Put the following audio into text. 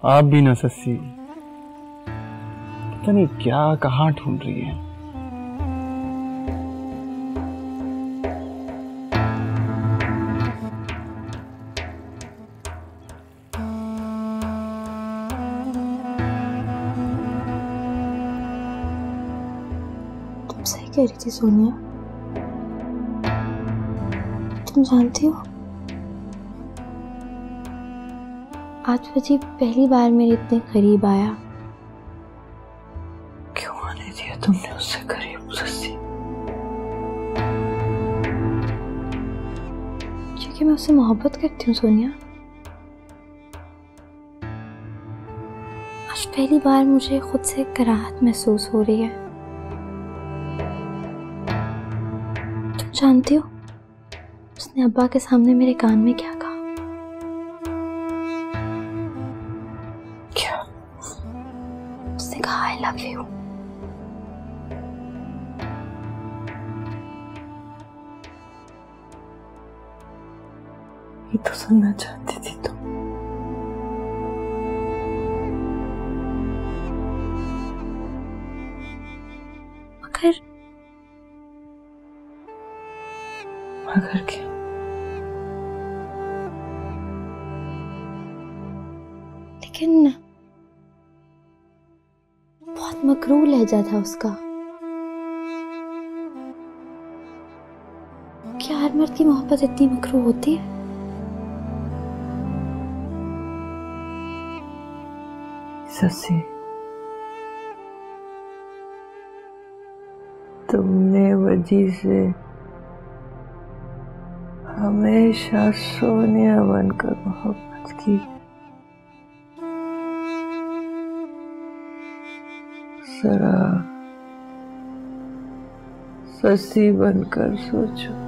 आप भी ना सस्सी, पता नहीं क्या कहाँ ढूंढ रही है। तुम सही कह रही थी सोनिया। तुम जानती हो, आज वजीब पहली बार मेरे इतने करीब आया। क्यों आने दिया तुमने उससे करीब सस्सी? क्योंकि मैं उससे मोहब्बत करती हूँ सोनिया। आज पहली बार मुझे खुद से कराहत महसूस हो रही है। तुम जानती हो, उसने अब्बा के सामने मेरे कान में क्या कहा? क्या? उसने कहा आई लव यू। ये तो सुनना चाहती थी तुम। मगर क्या? लेकिन बहुत मकरूर लहजा था उसका। क्या हर मर्द की मोहब्बत इतनी मकरूर होती है? सस्सी, तुमने वजी से हमेशा सोनिया बनकर मोहब्बत की। जरा सस्सी बनकर सोचो।